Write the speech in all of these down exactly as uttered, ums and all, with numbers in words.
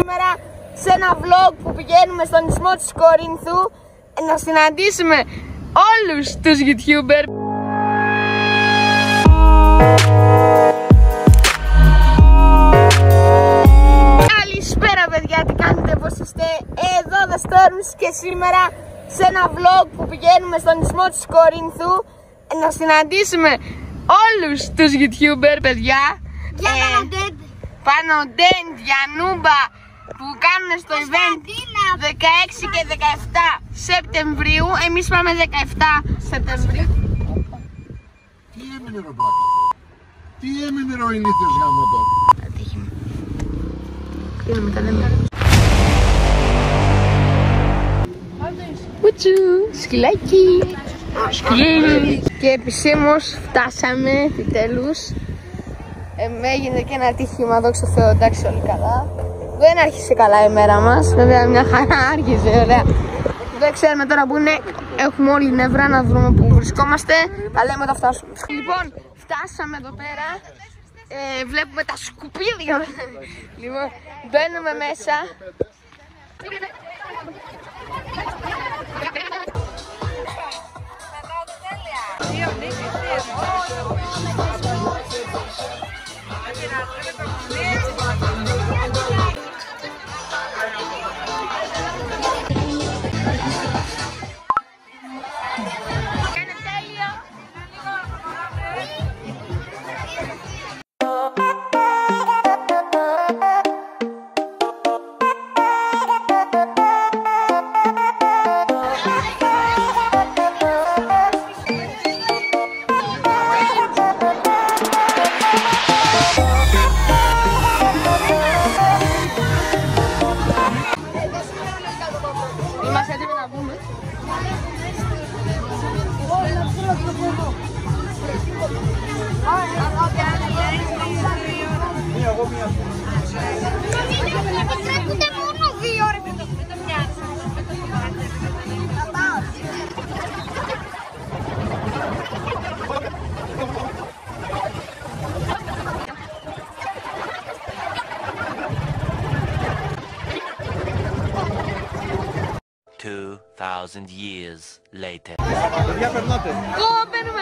σήμερα σε ένα vlog που πηγαίνουμε στον νησμό της Κορίνθου να συναντήσουμε όλους τους YouTuber. Καλησπέρα παιδιά, τι κάνετε, πώς είστε? Εδώ The Storms και σήμερα σε ένα vlog που πηγαίνουμε στον νησμό της Κορίνθου να συναντήσουμε όλους τους YouTuber παιδιά. Για ε, Πανοντέντ, Γιαννούμπα που κάνουν στο event δεκαέξι και δεκαεπτά Σεπτεμβρίου. Εμείς πάμε δεκαεπτά Σεπτεμβρίου. Τι έμεινε ρε μπλάκα? Τι έμεινε ρε ο ηλίθιος γάμο τώρα? Ατύχημα. Κλείνουμε τα λέμε. Πουτσου, σκυλάκι. Σκυλάκι. Και επισήμως φτάσαμε επιτέλους. Ε, έγινε και ένα ατύχημα, δόξα τω Θεώ, εντάξει όλοι καλά. Δεν άρχισε καλά η μέρα μας, βέβαια μια χαρά άρχισε, ωραία. Δεν ξέρουμε τώρα που είναι, έχουμε όλοι νεύρα να βρούμε που βρισκόμαστε, τα λέμε όταν φτάσουμε. Λοιπόν, φτάσαμε εδώ πέρα, ε, βλέπουμε τα σκουπίδια, λοιπόν, μπαίνουμε μέσα. Είμαστε έτοιμοι να βγούμε. Επιτρέπονται μόνο δύο ώρες. Δεν το μοιάζει. Two thousand years later. Παιδιά περνάτε. Ω, παίρνουμε.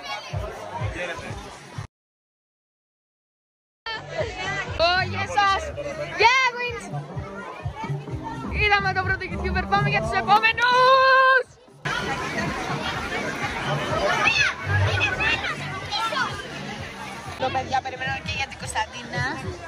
Ω, γεια σας. Γεια, Wins. Είδαμε το πρώτο YouTuber, πάμε για τους επόμενους. Το παιδιά περιμένω και για την Κωνσταντίνα.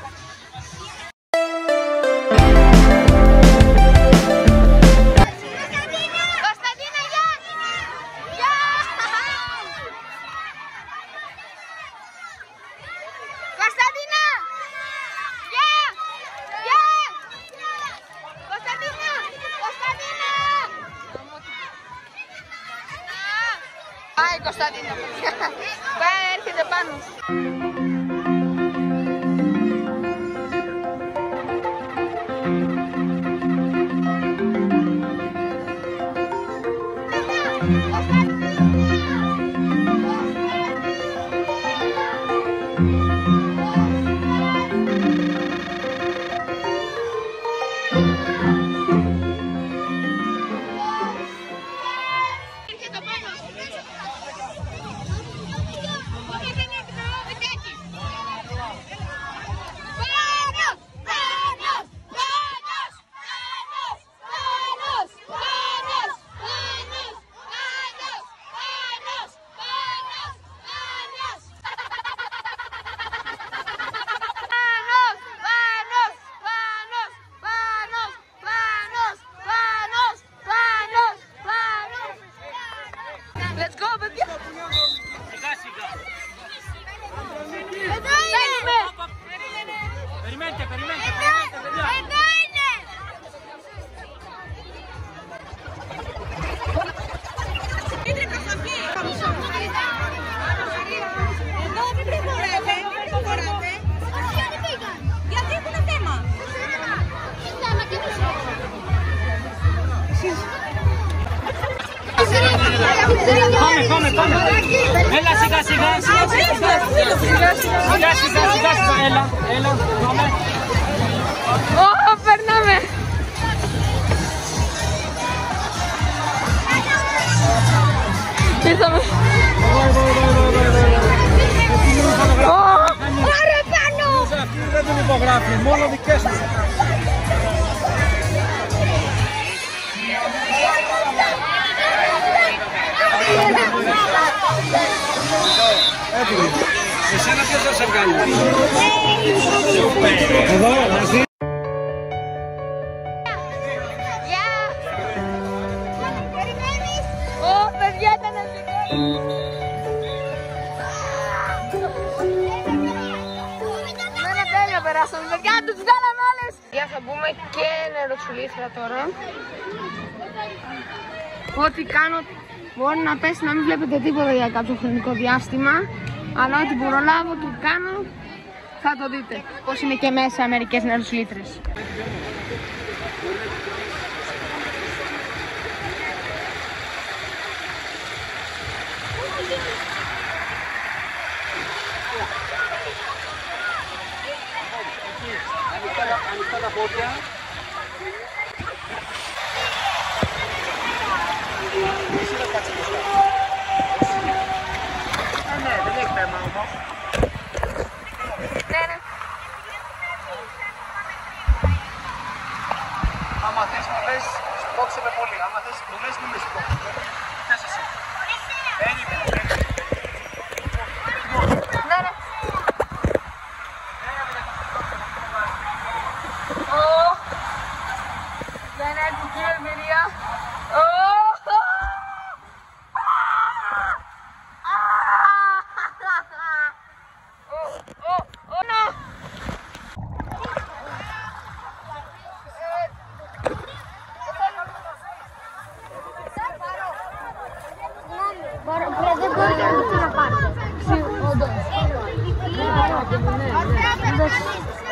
Πάει Κωνσταντίνα, πάει, έρχεται πάνω. Let's go, παιδιά! Σιγά σιγά! Εδώ είναι! Περιμένετε, περιμένετε, περιμένετε, παιδιά! Εδώ είναι! Είναι προσοχή! Εδώ μην προχωράτε, μην προχωράτε! Γιατί πήγαν? Γιατί έχουν θέμα! Πάμε, πάμε, πάμε! Έλα σιγά σιγά! Σιγά σιγά σιγά! Έλα, έλα! Πάμε! Ω, περνάμε! πάμε. Ωραία πάνω! Αυτή δεν την υπογράφει, μόνο δικές του. Έτοιμη. Εσένα ποιος θα σε βγάλει. Εδώ, μαζί. Ω, παιδιά, ήταν ευτυχώς. Δεν είναι τέλεια, περάσαμε, παιδιά, τους βγάλαμε όλες. Για θα μπούμε και νεροτσουλήθρα τώρα. Ό,τι κάνω μπορεί να πέσει να μην βλέπετε τίποτα για κάποιο χρονικό διάστημα, αλλά ό,τι προλάβω και κάνω θα το δείτε. Πώς είναι και μέσα μερικές νεροτσουλήθρες. Ανοιχτά τα πόδια. Εσύ δεν κάτσε μπροστά. Ναι, δεν έχει θέμα όμως. Ναι, ναι. Άμα θες μου λες, σπρώξε με πολύ. Άμα θες μου λες, μην με σπρώξε. Θες εσύ. Περίμενε, περίμενε. Ναι, ναι. Δεν έχει και εμπειρία. Δεν μπορεί να πάρει.